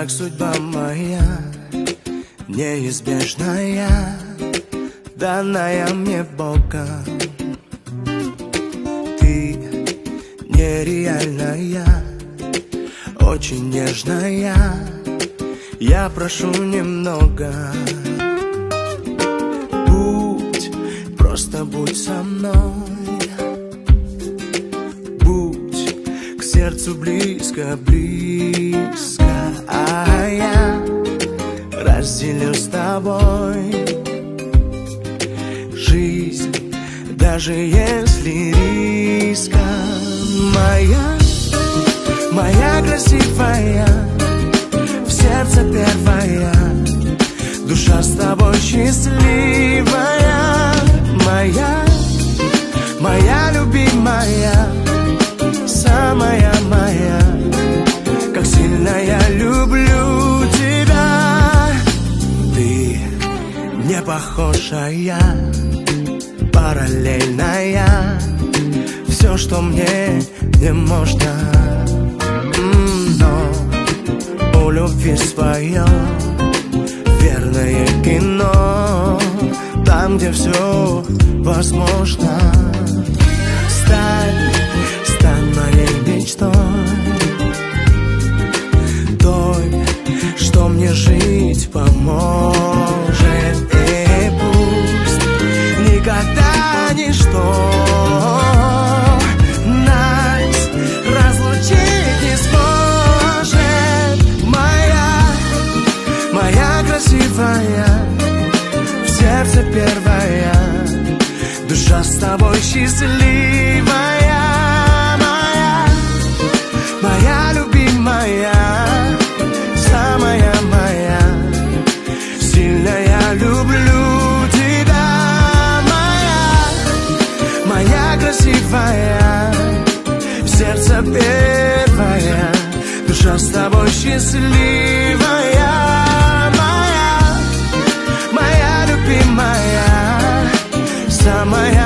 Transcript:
так судьба моя, неизбежная, данная мне Богом. Ты нереальная, очень нежная, я прошу немного. Будь, просто будь со мной, будь к сердцу близко, близко, а я разделю с тобой жизнь, даже если риска. Моя красивая, в сердце первая, душа с тобой счастливая. Моя любимая, самая моя, как сильно я люблю тебя. Ты не похожая, параллельная, все, что мне не можно. Но у любви свое верное кино, там, где все возможно. Стань моей мечтой, той, что мне жить поможет. И пусть никогда ничто нас разлучить не сможет. Моя красивая, в сердце первая, душа с тобой счастливая. Моя любимая, самая моя, сильно я люблю тебя. Моя красивая, в сердце первая, душа с тобой счастливая. Моя любимая, самая